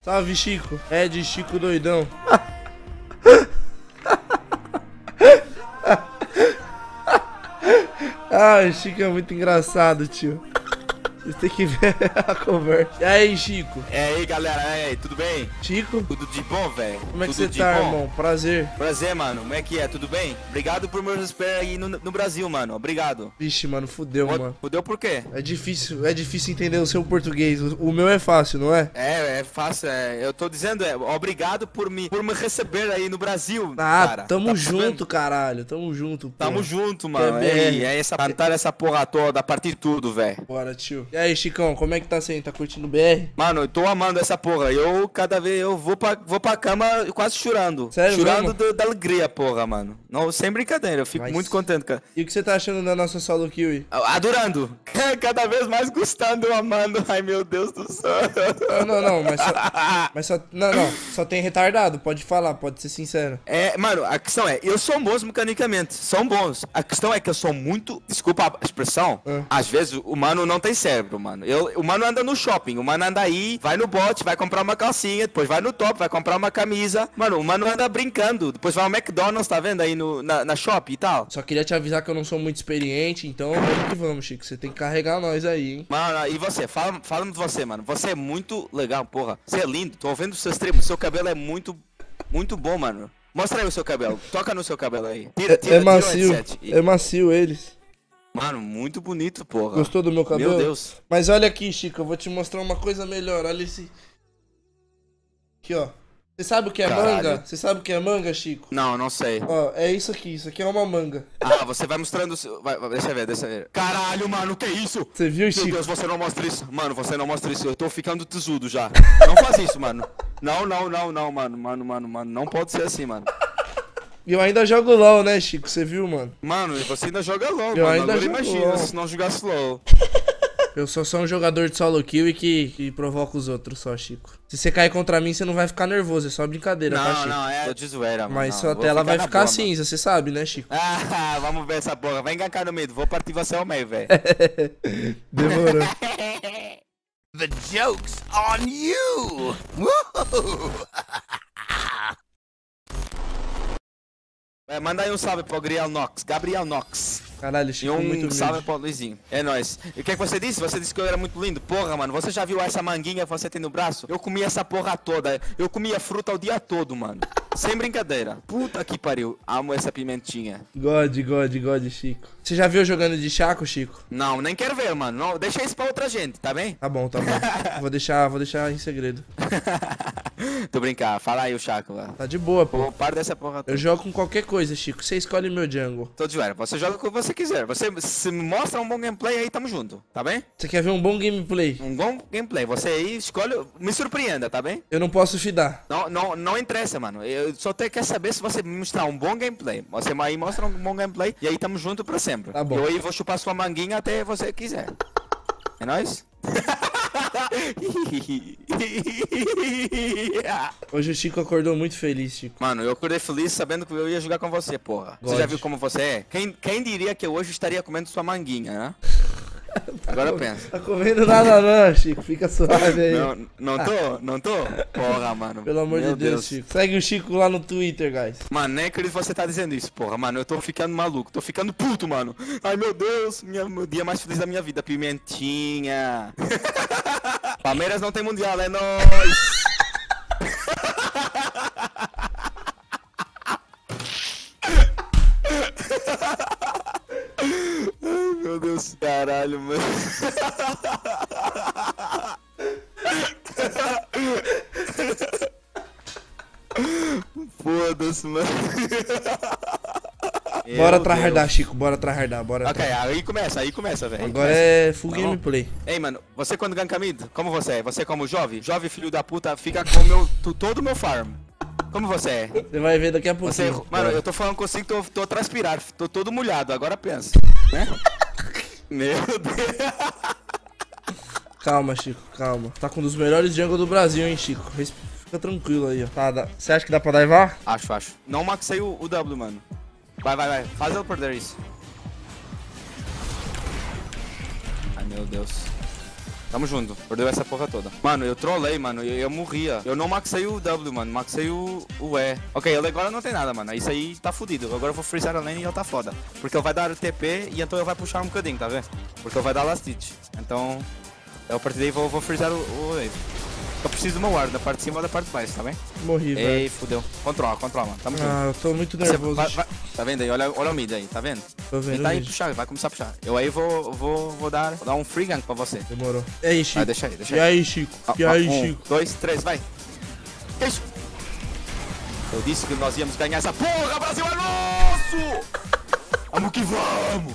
Salve, Chico. É de Chico doidão. Ah, o Chico é muito engraçado, tio. Vocês têm que ver a conversa. E aí, Chico? É aí, galera, tudo bem? Chico? Tudo de bom, velho? Como é que Tudo você de tá, bom? irmão? Prazer. Prazer, mano. Como é que é? Tudo bem? Obrigado por me receber aí no Brasil, mano. Obrigado. Vixe, mano, fudeu, mano. Fudeu por quê? É difícil entender o seu português. O meu é fácil, não é? É fácil. Eu tô dizendo, obrigado por me receber aí no Brasil, Ah, cara. tamo Tá junto, percebendo? caralho. Tamo junto, pô. Tamo junto, mano. Que BR. Cantar essa porra toda, a partir de tudo, velho. Bora, tio. E aí, Chicão, como é que tá sendo? Tá curtindo o BR? Mano, eu tô amando essa porra. Cada vez eu vou pra cama quase chorando. Sério chorando mesmo? da alegria, porra, mano. Não, sem brincadeira, eu fico Mas- muito contente, cara. E o que você tá achando da nossa solo kill? Adorando. Cada vez mais gostando, amando. Ai, meu Deus do céu. Não, só tem retardado, pode falar, pode ser sincero. Mano, a questão é, eu sou bom mecanicamente, são bons. A questão é que eu sou muito, desculpa a expressão, às vezes o mano não tem cérebro, mano. O mano anda no shopping, o mano anda aí, vai no bote, vai comprar uma calcinha, depois vai no top, vai comprar uma camisa. Mano, o mano anda brincando, depois vai ao McDonald's, tá vendo aí na shopping e tal. Só queria te avisar que eu não sou muito experiente, então vamos que vamos, Chico. Você tem que carregar nós aí, hein? Mano, e você? Fala-me de você, mano. Você é muito legal, porra. Você é lindo, tô vendo o seu stream, o seu cabelo é muito bom, mano. Mostra aí o seu cabelo, toca no seu cabelo aí. É macio, tira o headset. é macio eles. Mano, muito bonito, porra. Gostou do meu cabelo? Meu Deus. Mas olha aqui, Chico, eu vou te mostrar uma coisa melhor. Olha esse. Aqui, ó. Você sabe o que é Caralho. manga? Você sabe o que é manga, Chico? Não sei. Ó, é isso aqui é uma manga. Ah, você vai mostrando o seu... deixa eu ver. Caralho, mano, que isso? Você viu, Meu Chico? Deus, você não mostra isso. Mano, você não mostra isso. Eu tô ficando tesudo já. Não faz isso, mano. Não, mano. Não pode ser assim, mano. E eu ainda jogo LOL, né, Chico? Você viu, mano? Mano, e você ainda joga LOL, Eu mano. ainda Agora jogo imagina LOL. se não jogasse LOL. Eu só sou um jogador de solo kill e que provoca os outros só, Chico. Se você cair contra mim, você não vai ficar nervoso, é só brincadeira, tá, Chico? Tô de zoeira, mano. Mas não, sua vou tela vai na ficar boa, cinza, você sabe, né, Chico? mano. Ah, vamos ver essa porra. Vai enganar no meio. Vou partir você ao meio, velho. Demorou. The joke's on you! Woo! Manda aí um salve pro Gabriel Nox. Caralho, E Chico, muito um salve humilde. pro Luizinho. É nóis. E o que você disse? Você disse que eu era muito lindo. Porra, mano, você já viu essa manguinha que você tem no braço? Eu comia essa porra toda. Eu comia fruta o dia todo, mano. Sem brincadeira. Puta que pariu. Amo essa pimentinha. God, Chico. Você já viu eu jogando de Chaco, Chico? Não, nem quero ver, mano. Não, deixa isso pra outra gente, tá bem? Tá bom. Vou deixar em segredo. Tô brincando. Fala aí o Chaco, velho. Tá de boa, pô. Pô, para dessa porra toda. Eu jogo com qualquer coisa, Chico. Você escolhe meu jungle. Tô de zoeira. Você joga o que você quiser. Você se me mostra um bom gameplay aí, tamo junto. Tá bem? Você quer ver um bom gameplay? Um bom gameplay. Você aí escolhe... Me surpreenda, tá bem? Eu não posso fidar. Não interessa, mano. Eu só quero saber se você me mostrar um bom gameplay. Você aí mostra um bom gameplay e aí tamo junto pra sempre. Tá bom. Eu aí vou chupar sua manguinha até você quiser. É nóis? Hoje o Chico acordou muito feliz, Chico. Mano, eu acordei feliz sabendo que eu ia jogar com você, porra. Você God. já viu como você é? Quem diria que eu hoje estaria comendo sua manguinha, né? Agora pensa. Tá comendo nada não, Chico. Fica suave aí. Não tô? Porra, mano. Pelo amor Meu de Deus, Chico. Segue o Chico lá no Twitter, guys. Mano, nem acredito que você tá dizendo isso, porra. Mano, eu tô ficando maluco. Tô ficando puto, mano. Ai, meu Deus. Meu dia mais feliz da minha vida. Pimentinha. Palmeiras não tem mundial, é nóis. Ai, meu Deus. Caralho, mano. Foda-se, mano. Bora Meu tryhardar, Deus. Chico. Bora tryhardar. Bora. Ok, aí começa, velho. Agora é full Tá bom? gameplay. Ei, mano, você quando ganka mid, como você é? Você como jovem? Jovem filho da puta, fica com o meu, todo o meu farm. Como você é? Você vai ver daqui a Você, pouquinho. mano, Bora. eu tô falando consigo, tô transpirado, tô todo molhado, agora pensa, né? Meu Deus. Calma, Chico, calma. Tá com um dos melhores jungle do Brasil, hein, Chico. Fica tranquilo aí, ó. Tá, você acha que dá pra divar? Acho. Não maxei o W, mano. Vai. Faz ele perder isso. Ai, meu Deus. Tamo junto. Perdeu essa porra toda. Mano, eu trolei, mano. Eu morria. Eu não maxei o W, mano. Maxei o E. Ok, ele agora não tem nada, mano. Isso aí tá fudido. Agora eu vou freezar a lane e ele tá foda. Porque ele vai dar TP e então ele vai puxar um bocadinho, tá vendo? Porque ele vai dar last hit. Então, eu a partir daí vou freezar o wave. Eu preciso de uma ward da parte de cima ou da parte de baixo, tá bem? Morri, velho. Ei, fudeu. Controla, mano. Tamo junto. Ah, eu tô muito nervoso. Tá vendo aí? Olha o mid aí, tá vendo? Tô vendo. Ele tá aí puxar, vai começar a puxar. Eu aí vou dar um free gank pra você. Demorou. E aí, Chico? Vai, deixa aí. E aí, Chico? E aí, Chico? 1, 2, 3, vai. Que isso? Eu disse que nós íamos ganhar essa porra, Brasil é nosso! Vamos que vamos!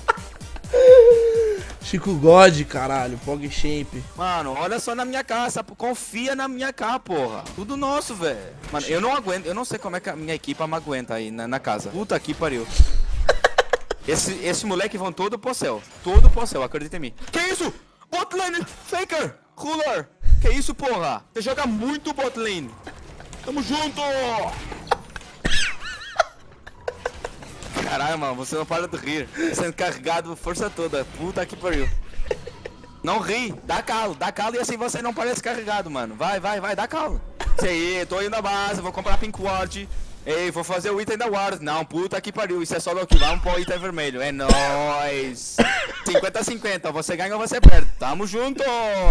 Chico God, caralho. PogChamp. Mano, olha só na minha casa, confia na minha casa, porra. Tudo nosso, velho. Mano, eu não aguento, eu não sei como é que a minha equipe me aguenta aí na casa. Puta que pariu. Esse moleque vão todo pro céu. Todo pro céu, acredita em mim. Que isso? Botlane, Faker, Ruler. Que isso, porra? Você joga muito botlane. Tamo junto! Caralho, mano, você não para de rir. Sendo carregado força toda. Puta que pariu. Não ri, dá calo e assim você não parece carregado, mano. Vai, dá calo. Isso aí, tô indo na base, vou comprar pink ward. Ei, vou fazer o item da ward. Não, puta que pariu, isso é solo aqui, vamos pôr o item vermelho. É nóis. 50-50, você ganha ou você perde. Tamo junto.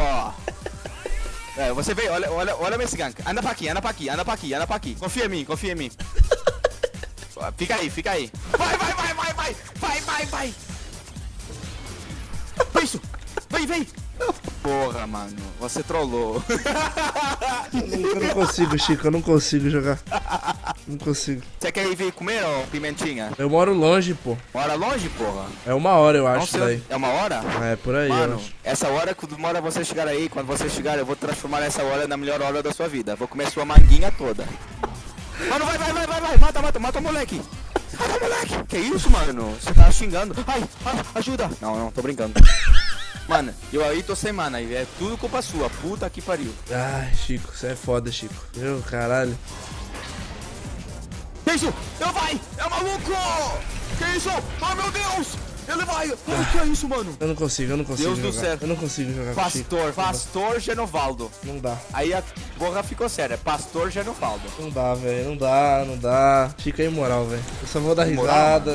É, você vê, olha esse gank. Anda pra aqui. Confia em mim. Fica aí. Vai. Isso! Vem! Porra, mano, você trollou. Eu não consigo, Chico, eu não consigo jogar. Não consigo. Você quer ir vir comer, ó, pimentinha? Eu moro longe, pô. Mora longe, porra? É 1 hora, eu acho, Nossa, daí. é 1 hora? É, por aí, eu Mano, acho. essa hora que demora você chegar aí, quando você chegar, eu vou transformar essa hora na melhor hora da sua vida. Vou comer sua manguinha toda. Mano, vai, mata o moleque. Mata o moleque. Que isso, mano? Você tá xingando. Ai, ajuda. Não, tô brincando. Mano, eu aí tô sem mana, é tudo culpa sua, puta que pariu. Ai, Chico, você é foda, Chico. Meu caralho. Que isso? Ele vai! É maluco! Que isso? Ai, meu Deus! Ele vai! Ai, que é isso, mano? Eu não consigo Deus jogar. do céu. Eu não consigo jogar com o Chico. Pastor Genovaldo. Não dá. Aí a porra ficou séria, Pastor Genovaldo. Não dá, velho. Não dá. Chico é imoral, velho. Eu só vou dar risada,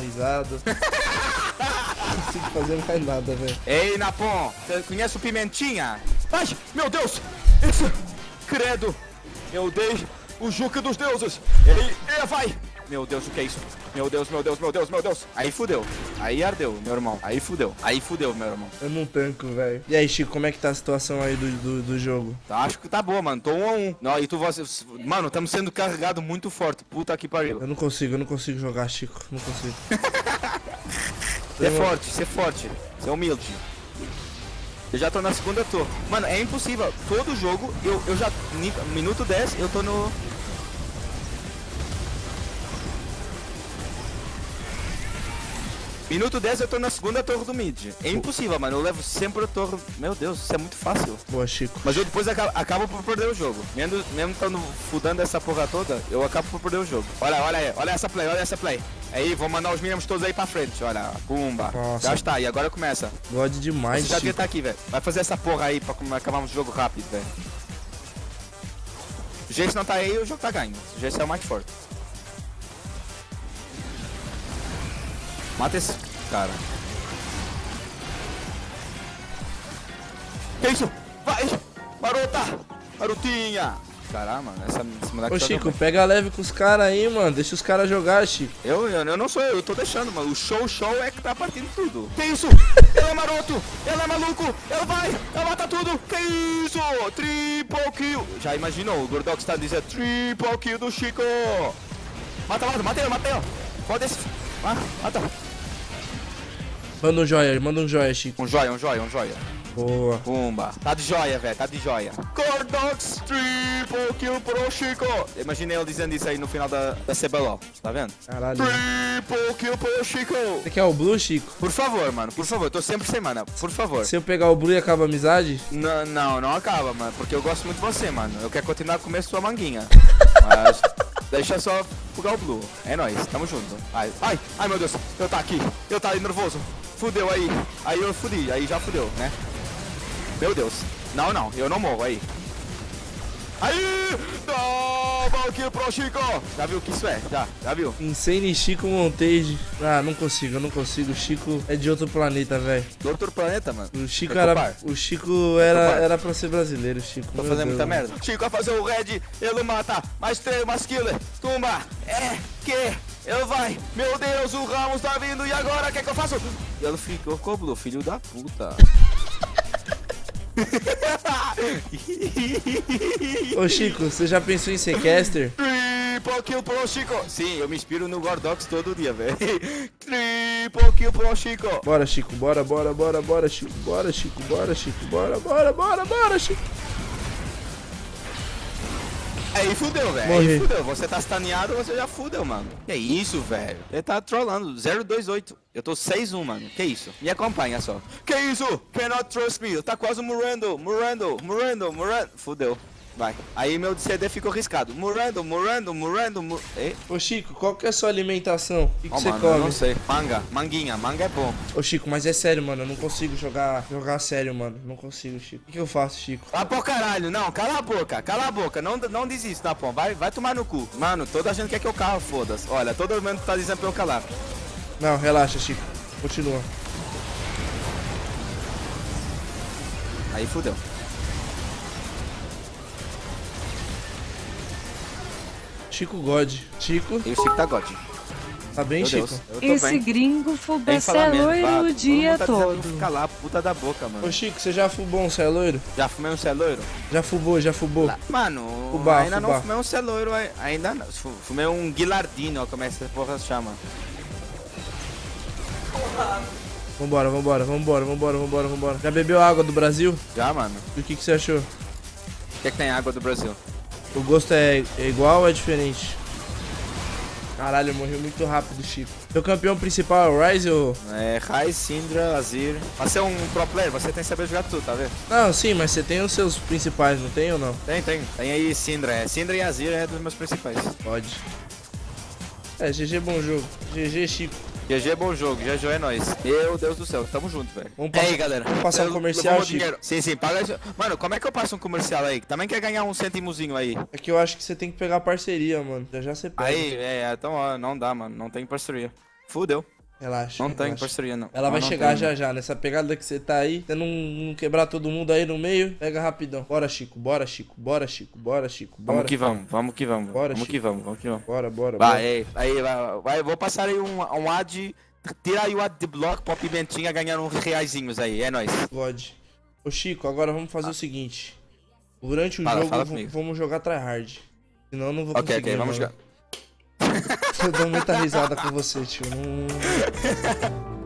Não consigo fazer mais nada, velho. Ei, Napon, você conhece o Pimentinha? Ai, meu Deus! Isso! Credo! Eu dei o Juca dos deuses! Ei, vai! Meu Deus, o que é isso? Meu Deus. Aí fudeu. Aí ardeu, meu irmão. Aí fudeu, meu irmão. Eu não tanco, velho. E aí, Chico, como é que tá a situação aí do jogo? Acho que tá boa, mano. Tô 1 a 1. Não, e mano, estamos sendo carregado muito forte. Puta que pariu. Eu não consigo jogar, Chico. Não consigo. Ser forte. Ser humilde. Eu já tô na segunda torre. Mano, é impossível. Todo jogo, eu já... Minuto 10, eu tô no... Minuto 10 eu tô na segunda torre do mid. É impossível, mano. Eu levo sempre a torre. Meu Deus, isso é muito fácil. Boa, Chico. Mas eu depois acabo por perder o jogo. Mesmo estando fudando essa porra toda, eu acabo por perder o jogo. Olha essa play. Aí, vou mandar os minions todos aí pra frente. Olha, pumba. Nossa. Já está, e agora começa. God demais, Você já devia Chico. estar aqui, velho. Vai fazer essa porra aí pra acabarmos o jogo rápido, velho. O Jace não tá aí, o jogo tá ganho. O Jace é o mais forte. Mata esse cara. Que isso? Vai! Marotinha! Caramba, mano, esse moleque Ô, joga Chico, muito. pega leve com os caras aí, mano. Deixa os caras jogar, Chico. Eu não sou eu tô deixando, mano. O show é que tá partindo tudo. Que isso? Ele é maroto! Ele é maluco! Ele vai! Ele mata tudo! Que isso? Triple kill! Já imaginou? O Gordox tá dizendo triple kill do Chico! Mata ele! Foda esse... Mata! Manda um joia, Chico. Um joia. Boa. Pumba. Tá de joia, velho. Gordox, triple kill pro Chico. Imaginei ele dizendo isso aí no final da CBLOL. Tá vendo? Caralho. Triple kill pro Chico. Você quer o Blue, Chico? Por favor, mano. Por favor. Eu tô sempre sem mana. Por favor. Se eu pegar o Blue e acaba a amizade? Não acaba, mano. Porque eu gosto muito de você, mano. Eu quero continuar a comer sua manguinha. Mas... Deixa só pegar o Blue. É nóis. Tamo junto. Ai, meu Deus. Eu tá aqui. Eu tá aí nervoso. Fudeu aí. Aí eu fudi. Aí já fudeu, né? Meu Deus. Não, não, eu não morro, aí. Aí! Toma aqui pro Chico! Já viu o que isso é? Já viu? Insane Chico Montage. Ah, não consigo, eu não consigo. O Chico é de outro planeta, velho. Do outro planeta, mano. O Chico Preocupar. era. O Chico era pra ser brasileiro, Chico. Tô Meu fazendo Deus, muita mano. merda. Chico vai fazer o red, ele mata. Mais 3, mais killer. Tumba. É que ele vai. Meu Deus, o Ramos tá vindo. E agora, o que é que eu faço? Ele ficou com o Blue, filho da puta. Ô Chico, você já pensou em ser caster? Triple kill pro Chico. Sim, eu me inspiro no Gordox todo dia, velho. Triple kill pro Chico. Bora, Chico, bora, Chico. Bora, Chico, bora, Chico. Aí fudeu, velho. Morri. Aí fudeu. Você tá staneado, você já fudeu, mano. Que isso, velho? Ele tá trollando. 028. Eu tô 6-1, mano. Que isso? Me acompanha só. Que isso? Cannot trust me. Tá quase morrendo. Fudeu. Vai. Aí meu CD ficou riscado. Morrendo. Ei. Ô Chico, qual que é a sua alimentação? O que Ó, você mano, eu come? não sei. Manguinha. Manga é bom. Ô Chico, mas é sério, mano. Eu não consigo jogar sério, mano. Não consigo, Chico. O que eu faço, Chico? Ah, pô, caralho. Não, cala a boca. Não desiste, tá, pô. Vai tomar no cu. Mano, toda a gente quer que eu carro, foda-se. Olha, todo mundo tá dizendo pra eu calar. Não, relaxa, Chico. Continua. Aí fudeu. Chico God. Chico, E o Chico tá God. tá bem, Meu Chico? Deus. Eu tô Esse bem. gringo Tem fubece falar é mesmo, loiro vá. o dia Todo mundo tá dizendo pra todo. Calar a puta da boca, mano. Ô Chico, você já fubou um celoiro? Já fumei um celoiro? Já fubou. Mano, Fubá, ainda fubá. não fumei um celoiro, ainda não. Fumei um Guilardino, como essa porra se chama. Vambora. Já bebeu água do Brasil? Já, mano. E o que você achou? O que é que tem água do Brasil? O gosto é igual ou é diferente? Caralho, eu morri muito rápido, Chico. Seu campeão principal é o Ryze ou... É, Rai, Syndra, Azir. Você é um pro player, você tem que saber jogar tudo, tá vendo? Não, sim, mas você tem os seus principais, não tem ou não? Tem. Tem aí Syndra. Syndra e Azir é dos meus principais. Pode. É, GG bom jogo. GG, Chico. GG é bom jogo, GG é nóis. Meu Deus do céu, tamo junto, velho. Vamos E aí, passar- galera? vamos passar um Você comercial, levou Chico? dinheiro? Sim, paga isso. Mano, como é que eu passo um comercial aí? Também quer ganhar um centimozinho aí. É que eu acho que você tem que pegar parceria, mano. Já você pega. Aí, então, ó, não dá, mano. Não tem parceria. Fudeu. Relaxa. Não tem relaxa. parceria, não. Ela vai Não chegar tem. já. Nessa pegada que você tá aí. Você não quebrar todo mundo aí no meio. Pega rapidão. Bora, Chico. Bora. Vamos que vamos. Bora, Vamos que Chico. vamos. Bora. Vai, vai, eu vou passar aí um ad. Tira aí o ad de bloco pra Pimentinha ganhar uns reaisinhos aí, é nóis. God. Ô Chico, agora vamos fazer o seguinte. Durante o Fala jogo, comigo. vamos jogar tryhard. Senão eu não vou Ok, conseguir, vamos mano. jogar. Eu dou muita risada com você, tio. Não...